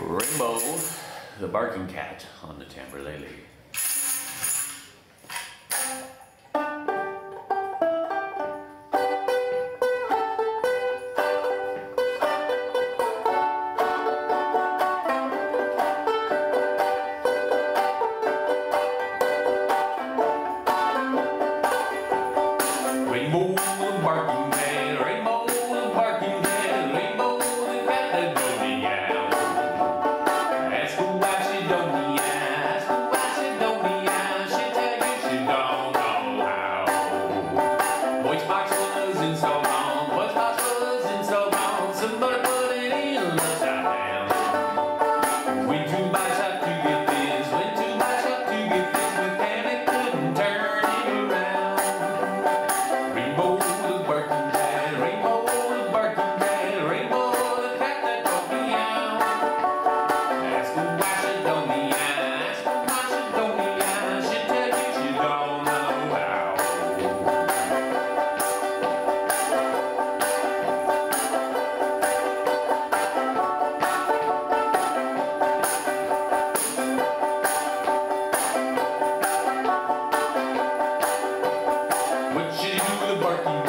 Rainbow, the barking cat on the Tamjolele. Rainbow, the barking cat, rainbow, the barking cat, rainbow, the cat that don't meow. Ask her why she don't meow, ask her why she don't meow, she'll tell you she don't know how. Voice box wasn't so long, voice box wasn't so long, somebody put it in upside down. Went to buy shop to get this, went to buy shop to get this, mechanic couldn't turn it around. Rainbow, the barking cat, rainbow, the barking cat, rainbow, the cat that don't meow. Ask her why she don't meow, ask her why she don't meow, she'll tell you she don't know how. What you do, the barking